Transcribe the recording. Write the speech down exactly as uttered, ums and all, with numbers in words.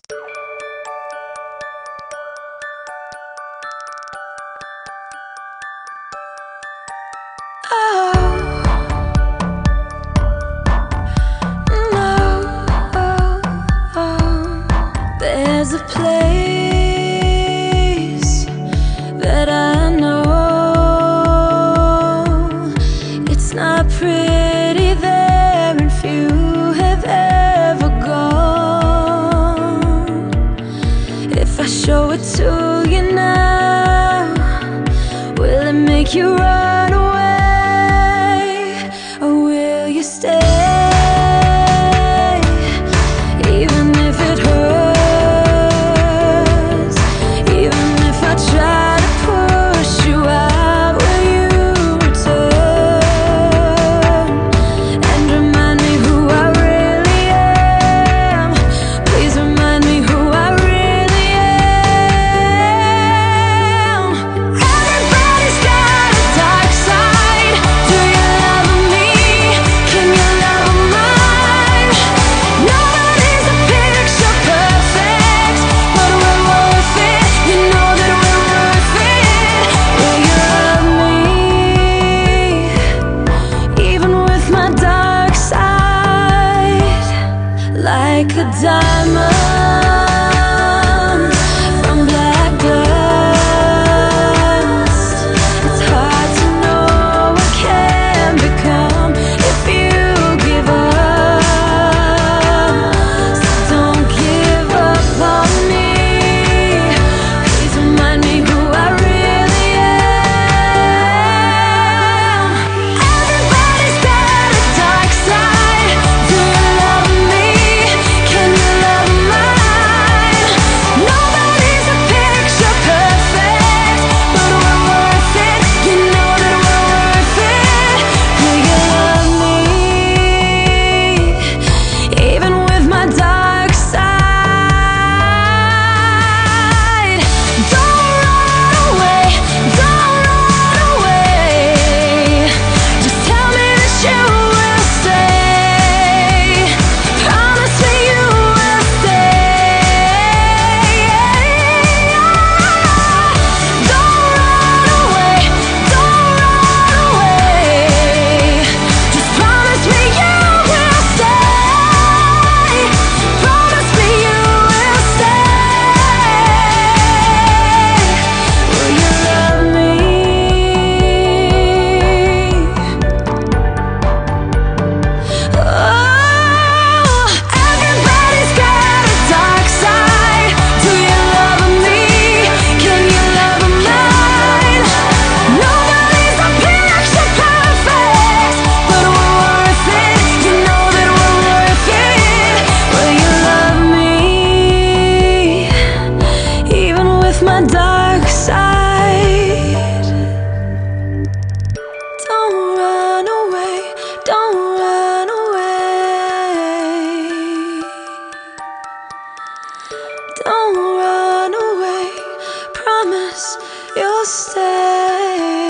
There's a place that I know. It's not pretty there, and few have ever gone. If I show it to you now, will it make you run away, or will you stay? Like a diamond from black dust, it's hard to know what can become if you give up. So don't give up on me. Please remind me who I really am. Everybody's got a dark side. Do you love me? My dark side. Don't run away, don't run away. Don't run away, promise you'll stay.